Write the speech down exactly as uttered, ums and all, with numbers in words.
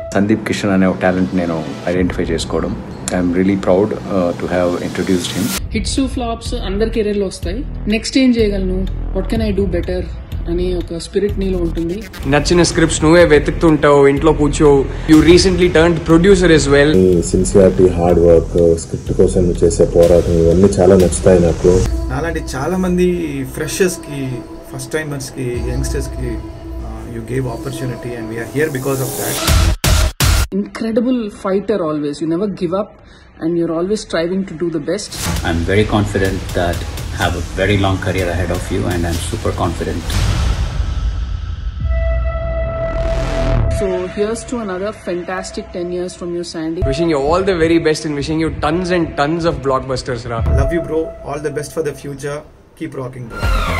సందీప్ కిషన్ అనే ఒక టాలెంట్ నేను ఐడెంటిఫై చేసుకోవడం, I'm really proud to have introduced him. Hits flops అందరి కెరీర్లో వస్తాయి. నెక్స్ట్ ఏం చేయగలను, what can I do better అని ఒక స్పిరిట్ నీలో ఉంటుంది. నచ్చిన స్క్రిప్ట్స్ నువ్వే వెతుకుతుంటావు, ఇంట్లో కూర్చో. You recently turned producer as well. Sincerity, hard work, script కోసం నువ్వు చేసే పోరాటం ఇవన్నీ చాలా నచ్చుతాయి నాకు. అలాంటి చాలా మంది ఫ్రెషర్స్ కి, ఫస్ట్ టైమర్స్ కి, యంగ్స్టర్స్ కి you gave opportunity and we're here because of that. Incredible fighter always. You never give up and you're always striving to do the best. I'm very confident that I have a very long career ahead of you and I'm super confident. So here's to another fantastic ten years from you, Sandy. Wishing you all the very best and wishing you tons and tons of blockbusters, Ra. Love you, bro. All the best for the future. Keep rocking, bro.